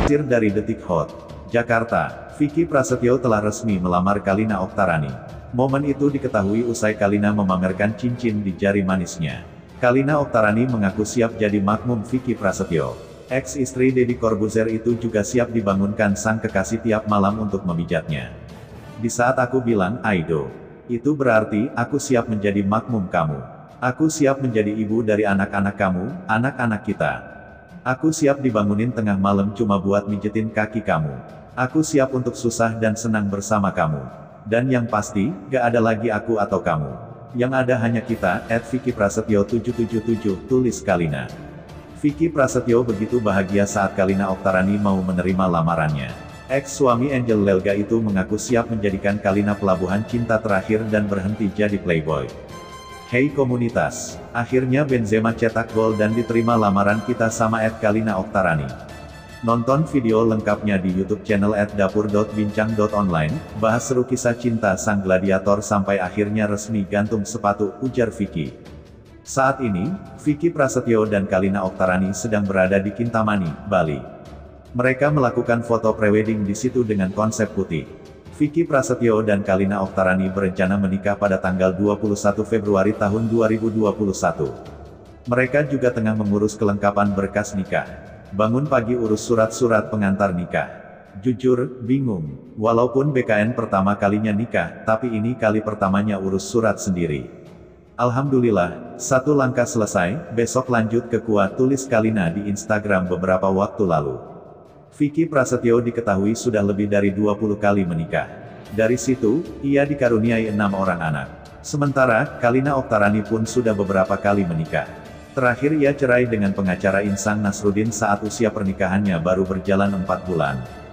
Dilansir dari Detik Hot, Jakarta, Vicky Prasetyo telah resmi melamar Kalina Oktarani. Momen itu diketahui usai Kalina memamerkan cincin di jari manisnya. Kalina Oktarani mengaku siap jadi makmum Vicky Prasetyo. Ex-istri Deddy Corbuzier itu juga siap dibangunkan sang kekasih tiap malam untuk memijatnya. Di saat aku bilang, Aido, itu berarti aku siap menjadi makmum kamu. Aku siap menjadi ibu dari anak-anak kamu, anak-anak kita. Aku siap dibangunin tengah malam cuma buat mijetin kaki kamu. Aku siap untuk susah dan senang bersama kamu. Dan yang pasti, gak ada lagi aku atau kamu. Yang ada hanya kita, @VickyPrasetyo777, tulis Kalina. Vicky Prasetyo begitu bahagia saat Kalina Oktarani mau menerima lamarannya. Ex-suami Angel Lelga itu mengaku siap menjadikan Kalina pelabuhan cinta terakhir dan berhenti jadi playboy. Hey komunitas, akhirnya Benzema cetak gol dan diterima lamaran kita sama @Kalina Oktarani. Nonton video lengkapnya di YouTube channel @dapur.bincang.online, bahas seru kisah cinta sang gladiator sampai akhirnya resmi gantung sepatu, ujar Vicky. Saat ini, Vicky Prasetyo dan Kalina Oktarani sedang berada di Kintamani, Bali. Mereka melakukan foto prewedding di situ dengan konsep putih. Vicky Prasetyo dan Kalina Oktarani berencana menikah pada tanggal 21 Februari tahun 2021. Mereka juga tengah mengurus kelengkapan berkas nikah. Bangun pagi urus surat-surat pengantar nikah. Jujur, bingung. Walaupun BKN pertama kalinya nikah, tapi ini kali pertamanya urus surat sendiri. Alhamdulillah, satu langkah selesai, besok lanjut ke kuah, tulis Kalina di Instagram beberapa waktu lalu. Vicky Prasetyo diketahui sudah lebih dari 20 kali menikah. Dari situ, ia dikaruniai 6 orang anak. Sementara, Kalina Oktarani pun sudah beberapa kali menikah. Terakhir ia cerai dengan pengacara Insang Nasruddin saat usia pernikahannya baru berjalan 4 bulan.